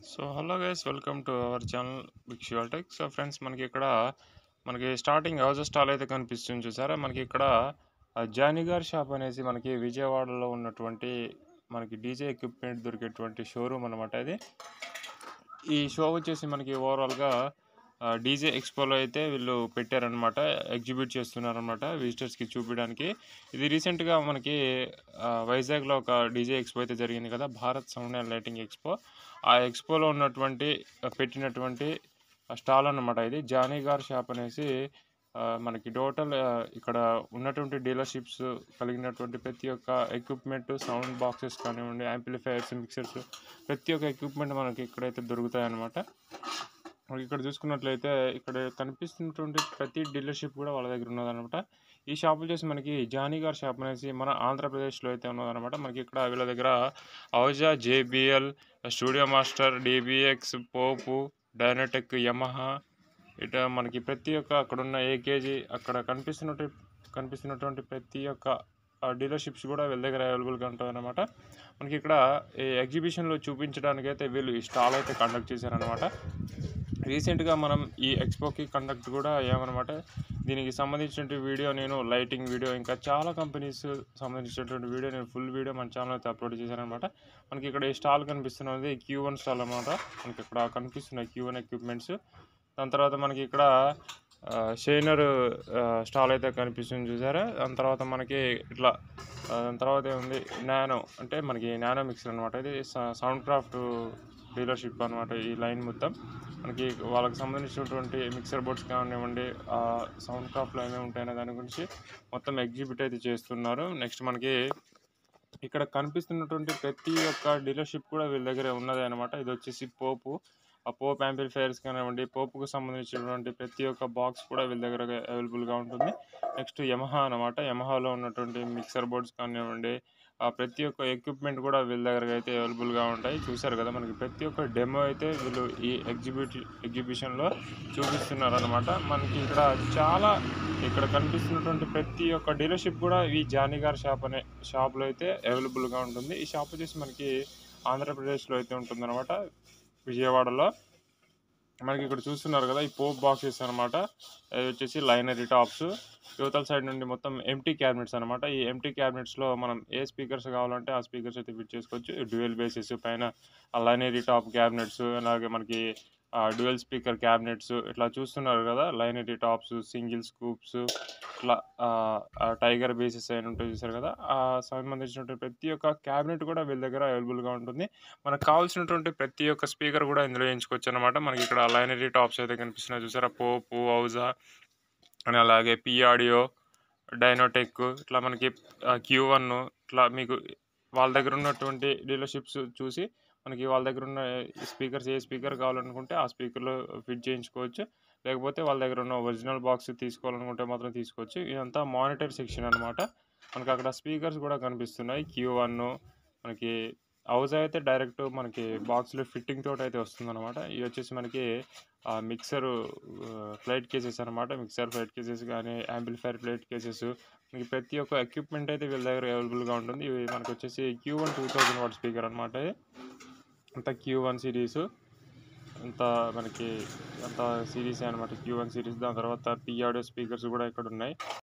So hello guys, welcome to our channel Vijayawada. So friends, మనకి starting houses stall అయితే కనిపిస్తుంది చూసారా. మనకి ఇక్కడ జానీ గారి షాప్ అనేసి మనకి విజయవాడలో ఉన్నటువంటి మనకి డీజే ఎక్విప్మెంట్ దొరికేటువంటి షోరూమ్ అనమాట. ఇది ఈ షో వచ్చేసి మనకి ఓవరాల్గా డీజే ఎక్స్పోలో అయితే వీళ్ళు పెట్టారనమాట, ఎగ్జిబిట్ చేస్తున్నారనమాట విజిటర్స్కి చూపించడానికి. ఇది రీసెంట్గా మనకి వైజాగ్లో ఒక డీజే ఎక్స్పో అయితే జరిగింది కదా, Bharat sound and lighting expo. ఆ ఎక్స్పోలో పెట్టినటువంటి స్టాల్ అన్నమాట. ఇది జానీ గారి షాప్ అనేసి మనకి టోటల్ ఇక్కడ ఉన్నటువంటి డీలర్షిప్స్ కలిగినటువంటి ప్రతి ఒక్క ఎక్విప్మెంట్, సౌండ్ బాక్సెస్ కానివ్వండి, యాంప్లిఫైయర్స్, మిక్సర్స్, ప్రతి ఒక్క ఎక్విప్మెంట్ మనకి ఇక్కడైతే దొరుకుతాయన్నమాట. ఇక్కడ చూసుకున్నట్లయితే ఇక్కడ కనిపిస్తున్నటువంటి ప్రతి డీలర్షిప్ కూడా వాళ్ళ దగ్గర ఉన్నదన్నమాట. ఈ షాప్ వచ్చేసి మనకి జానీ గారి షాప్ అనేసి మన ఆంధ్రప్రదేశ్లో అయితే ఉన్నదన్నమాట. మనకి ఇక్కడ వీళ్ళ దగ్గర AHUJA, JBL, studio master, DBX, పోపు, డైనాటెక్, యమహా, ఇట్లా మనకి ప్రతి ఒక్క అక్కడున్న ఏకేజీ అక్కడ కనిపిస్తున్నటువంటి ప్రతి ఒక్క డీలర్షిప్స్ కూడా వీళ్ళ దగ్గర అవైలబుల్గా ఉంటాయి అన్నమాట. మనకి ఇక్కడ ఈ ఎగ్జిబిషన్లో చూపించడానికైతే వీళ్ళు ఈ స్టాల్ అయితే కండక్ట్ చేశారనమాట. రీసెంట్గా మనం ఈ ఎక్స్పోకి కండక్ట్ కూడా అయ్యామన్నమాట. దీనికి సంబంధించిన వీడియో నేను లైటింగ్ వీడియో, ఇంకా చాలా కంపెనీస్ సంబంధించినటువంటి వీడియో నేను ఫుల్ వీడియో మన ఛానల్ అయితే అప్లోడ్ చేశానమాట. మనకి ఇక్కడ ఈ స్టాల్ కనిపిస్తున్నది Q1 స్టాల్ అనమాట. మనకి ఇక్కడ కనిపిస్తున్నాయి Q1 ఎక్విప్మెంట్స్. దాని తర్వాత మనకి ఇక్కడ షైనర్ స్టాల్ అయితే కనిపిస్తుంది చూసారా. దాని తర్వాత మనకి ఇట్లా దాని తర్వాత ఏముంది నానో, అంటే మనకి నానో మిక్సర్ అనమాట. ఇది సౌండ్ క్రాఫ్ట్ డీలర్షిప్ అనమాట. ఈ లైన్ మొత్తం మనకి వాళ్ళకి సంబంధించినటువంటి మిక్సర్ బోర్డ్స్ కానివ్వండి, సౌండ్ క్రాఫ్ట్లో ఏమేమి ఉంటాయనే దాని గురించి మొత్తం ఎగ్జిబిట్ అయితే చేస్తున్నారు. నెక్స్ట్ మనకి ఇక్కడ కనిపిస్తున్నటువంటి ప్రతి ఒక్క డీలర్షిప్ కూడా వీళ్ళ దగ్గర ఉన్నది అనమాట. ఇది వచ్చేసి పోపు, ఆ పోప్ యాంప్లిఫైయర్స్ కానివ్వండి, పోపుకు సంబంధించినటువంటి ప్రతి ఒక్క బాక్స్ కూడా వీళ్ళ దగ్గర అవైలబుల్గా ఉంటుంది. నెక్స్ట్ యమహా అనమాట. యమహాలో ఉన్నటువంటి మిక్సర్ బోర్డ్స్ కానివ్వండి, ప్రతి ఒక్క ఎక్విప్మెంట్ కూడా వీళ్ళ దగ్గర అయితే అవైలబుల్గా ఉంటాయి. చూసారు కదా, మనకి ప్రతి ఒక్క డెమో అయితే వీళ్ళు ఈ ఎగ్జిబిషన్లో చూపిస్తున్నారు అనమాట. మనకి ఇక్కడ కనిపిస్తున్నటువంటి ప్రతి ఒక్క డీలర్షిప్ కూడా ఈ జానీ గారి షాప్లో అయితే అవైలబుల్గా ఉంటుంది. ఈ షాప్ వచ్చేసి మనకి ఆంధ్రప్రదేశ్లో అయితే ఉంటుంది అనమాట, విజయవాడలో. మనకి ఇక్కడ చూస్తున్నారు కదా, ఈ పోప్ బాక్సెస్ అనమాట. అది వచ్చేసి లైనరీ టాప్స్. యువతల సైడ్ నుండి మొత్తం ఎంటీ క్యాబినెట్స్ అనమాట. ఈ ఎంటీ క్యాబినెట్స్లో మనం ఏ స్పీకర్స్ కావాలంటే ఆ స్పీకర్స్ అయితే ఫిట్ చేసుకోవచ్చు. డ్యూయల్ బేసెస్ పైన లైనరీ టాప్ క్యాబినెట్స్, అలాగే మనకి డ్యూయల్ స్పీకర్ క్యాబినెట్స్ ఇట్లా చూస్తున్నారు కదా. లైనరీ టాప్స్, సింగిల్ స్కూప్స్, ఇట్లా టైగర్ బేసెస్ అయిన ఉంటాయి చూసారు కదా. సంబంధించినటువంటి ప్రతి ఒక్క క్యాబినెట్ కూడా వీళ్ళ దగ్గర అవైలబుల్గా ఉంటుంది. మనకు కావాల్సినటువంటి ప్రతి ఒక్క స్పీకర్ కూడా ఇందులో ఎంచుకోవచ్చు అనమాట. మనకి ఇక్కడ లైనరీ టాప్స్ అయితే కనిపిస్తున్నాయి చూసారా. పోపు, AHUJA అని, అలాగే పి ఆడియో, డైనాటెక్, ఇట్లా మనకి Q1, ఇట్లా మీకు వాళ్ళ దగ్గర ఉన్నటువంటి డీలర్షిప్స్ చూసి మనకి వాళ్ళ దగ్గర ఉన్న స్పీకర్స్, ఏ స్పీకర్ కావాలనుకుంటే ఆ స్పీకర్లో ఫిట్ చేయించుకోవచ్చు. లేకపోతే వాళ్ళ దగ్గర ఉన్న ఒరిజినల్ బాక్స్ తీసుకోవాలనుకుంటే మాత్రం తీసుకోవచ్చు. ఇదంతా మానిటర్ సెక్షన్ అనమాట. మనకి అక్కడ స్పీకర్స్ కూడా కనిపిస్తున్నాయి. Q1 మనకి AHUJA అయితే డైరెక్ట్ మనకి బాక్స్లో ఫిట్టింగ్ తోటి అయితే వస్తుంది అనమాట. ఇవి వచ్చేసి మనకి మిక్సర్ ఫ్లైట్ కేసెస్ అనమాట. మిక్సర్ ఫ్లైట్ కేసెస్ కానీ, యాంప్లిఫైర్ ఫ్లైట్ కేసెస్, మనకి ప్రతి ఒక్క ఎక్విప్మెంట్ అయితే వీళ్ళ దగ్గర అవైలబుల్గా ఉంటుంది. ఇవి మనకు వచ్చేసి Q1 2000 వాట్ స్పీకర్ అనమాట. అంతా Q1 సిరీస్, అంతా మనకి అంత సిరీస్ అనమాట, Q1 సిరీస్. దాని తర్వాత పి ఆడియో స్పీకర్స్ కూడా ఇక్కడ ఉన్నాయి.